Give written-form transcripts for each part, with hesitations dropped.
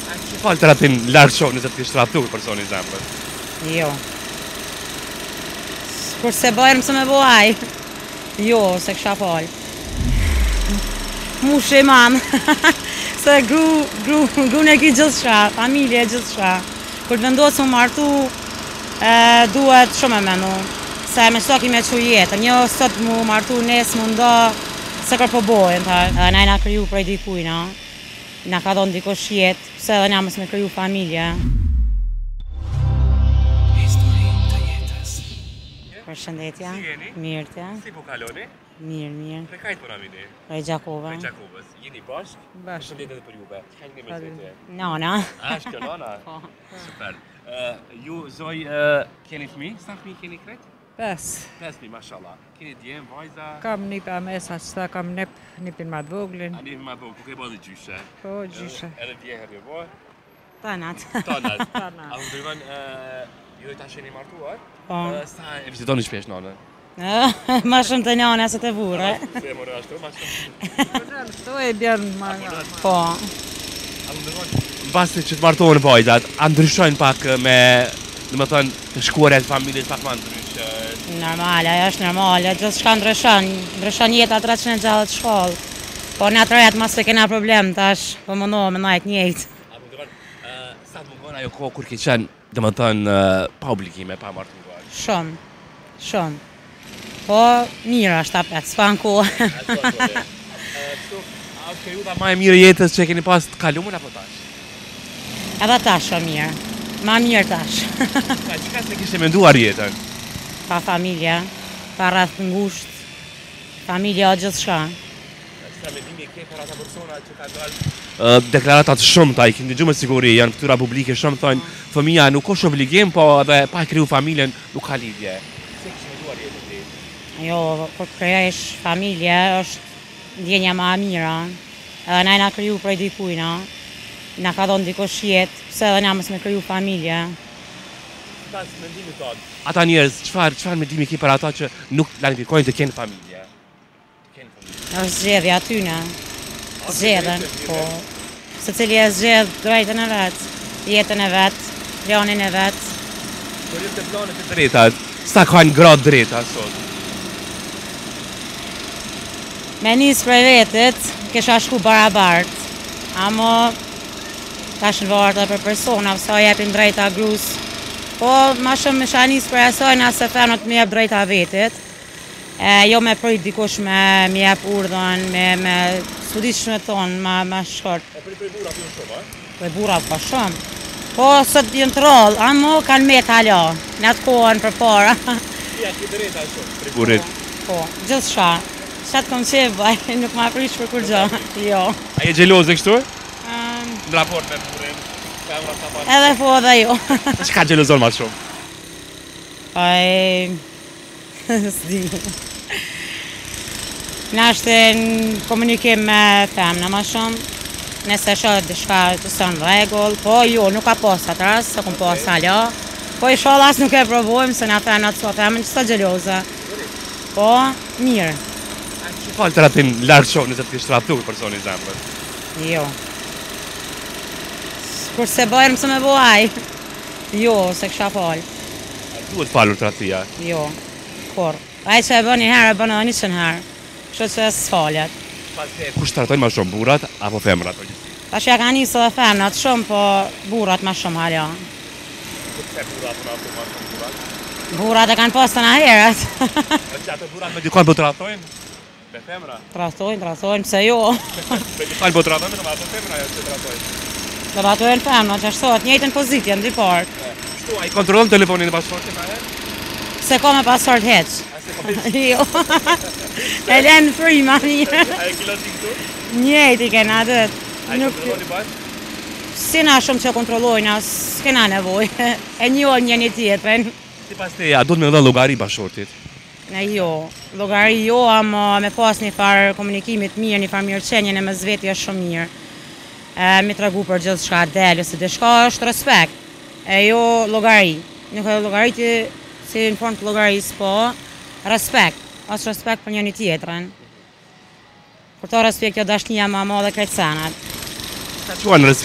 Falta ratin larg shoh nëse të kish tradhtur personi zemrën. Jo. Kurse bëjmë se me bëj. Jo, se kisha fal. Mushi mam. Se grun e ki gjithçka, familje gjithçka. Kur vendos më martu, duhet shumë me menu. Se me çdo kime çu jetën. Jo sot mu martu, nes mu ndo, se kërë po bojnë. Na na kriju prej dikujna. Na ka dhënë dikush jetë, pse edhe na mos me kriju familje. Përshëndetje. Si jeni? Mirë të. Si po kaloni? Mirë. Prej kajt po na vini? Prej Gjakova. Prej Gjakovës. Jeni bashkë? Përshëndetje edhe për juve. Çka jeni me vetë? Nana. Është kjo nana? Po. Super. Ju zoj keni fëmijë? Sa fëmijë keni krejt? 5. 5 fëmijë, mashallah. Keni djem, vajza? Kam një për mesa qëta, kam nipin ma të voglin. A një ma bëgë, ku ke bo dhe gjyshe? Po, gjyshe. Edhe djeher ju bo? Tanat. Tanat. Tanat. A më dërgën, ju e ta sheni martuar? Po. Sa e vizitoni shpesh nanën? Ma shumë të njane se të burë. Se më rashtu, ma shumë. Këto e bjerë ma nga. Po. A më dërgën, në basi që të martohen vajzat, a ndryshojnë pak me, dhe më thënë, të shkuarja të familjes pak ma ndryshë? Normale, ajo është normale, gjithë shka ndryshon jeta 360 shkollë. Po në atë rejtë mas të kena problem tash, po më no, me najtë njëjtë. A më dërgën, sa të më gëna ajo kohë kur ke qenë, dhe më thënë, pa obligime, pa martuar? Shumë. Po, mirë është apet, s'pa në kohë. A është periuda ma e mirë jetës që keni pas të kalumën apo tash? Edhe tash o mirë, ma mirë tash. Qika se kishte menduar jetën? Pa familje, pa rreth ngusht, familje o gjithë shka. Sa mendimi ke për ata persona që ka dalë deklaratat shumëta, i këndi gjumë me siguri, janë këtyra publike shumë, thonë, fëmija nuk është obligim, po edhe pa e kriju familjen, nuk ka lidhje. Se kishte menduar jetën ti? Jo, kur kryesh familje, është ndjenja ma mira. Edhe na na kriju prej dikujna, na ka dhënë dikush jetë, pse edhe na mos me kriju familje. Pas mendimi tonë. Ata njerëz, çfarë mendimi ke për ata që nuk planifikojnë të kenë familje? Është zgjedhja atyne. Zgjedhen, po. Secili e zgjedh drejtën e vet, jetën e vet, planin e vet. Kur jep të planet e drejta, sa kanë gradë drejta sot? Me nis prej vetit, kisha shku barabart. Amo tash në vartë për persona, sa jepin drejta grus. Po, ma shumë me shanis për asaj nëse femnat me jep drejta vetit. Jo me prit dikush me jep urdhën, me studis shumë e thonë, ma shkort. E për burat ju shumë, a? Për burat pa shumë. Po, sot jënë të rollë, amo kanë me t'hala, në atë kohën për para. Ja, ki drejta shumë, për burit. Po, gjithë shka. Qatë kom qef, nuk ma prish për kur gjë, jo. A je gjeloze kështu? Në raport me burin? Edhe po edhe jo. Që ka gjelozon ma shumë? S'di. Na është në komunikim me femna ma shumë. Nëse shohet diçka që s'në rregull, po jo, nuk ka pas atë rast, se kom pas alo. Po inshallah as nuk e provojmë se na femnat s'o femën që s'ta gjeloze. Po, mirë. Falë të ratin larg shoh nëse të kish tradhtur personi zemrën? Jo. Kurse bëjmë se me bëj. Jo, se kisha fal. Duhet falur tradhtia? Jo, kur. Ai që e bën një herë, e bën edhe 100 herë. Kështu që s'falet. Pastaj kush trajtojnë më shumë, burrat apo femrat? Tash ja kanë nisë edhe femnat shumë, po burrat më shumë hala. Pse burrat më shumë burrat? Burrat e kanë pasur në herët. Që ato burrat me dikon po trajtojnë? Me femra? Trajtojnë, pse jo? Me dikon po trajtojnë, me ato femra që trajtojnë. Do batojnë femnat, që ashtu, njëjtën pozitje në dy partë. Kështu, a i kontrollon telefonin e pasportit me herë? Se ka me pasort heq. Jo. E lenë free ma mirë. A e kiloti këtu? Njëjtë i kena atë. A i kontrolloni bashkë? Si na shumë që kontrollojnë, s'kena nevoj. E njohë një tjetën. Si pas te, a do të me dhe llogari bashortit? Jo, llogari jo, ama me pas një farë komunikimit mirë, një farë mirëqenjen e mes veti është shumë mirë. Mi tregu për gjithë shka delë, se dhe shka është respekt, e jo llogari. Nuk e llogariti si në formë të llogarisë, po respekt, është respekt për njëri tjetrën. Për to respekt jo dashnia më e madhe krejt senat. Sa quan respekt?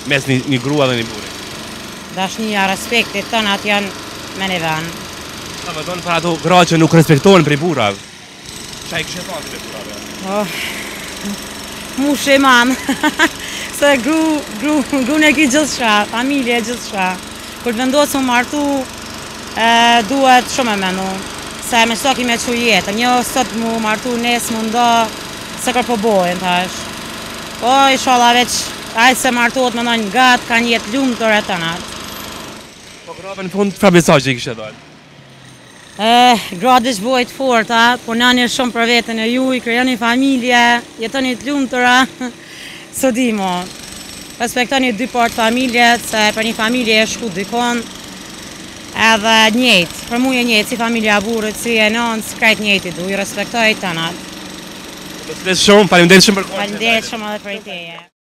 mes një grua dhe një burri? Dashnia, respektit, tënat janë me një vend. Sa më thonë për ato gra që nuk respektohen prej burrave. Qa i kështë thonë prej burrave? Mu sheman, se grun e ki gjithçka, familje e gjithçka. Kur vendosë më martu, duhet shumë e menu, se me qëto ki me që jetën, një sot mu martu, nes mu nda, se kër po bojnë tash. Po, inshallah veç, ajtë se martuot me nëjnë gatë, kanë jetë lumë të retenat. Po grave në fund, fra mesazh që i kështë thonë? Gratë që bojt forta, po nëni shumë për vetën e juj, krijoni familje, jetoni të lumë tëra, së di mo. Respektoni dy part familjet, se për një familje e shku dikon, edhe njëjtë, për mu e njëjtë, si familja burrit, si e nënë, si krejt njëjtë i du, i respektoj të nëtë. Shumë, faleminderit shumë për kohën. Faleminderit shumë edhe për i teje.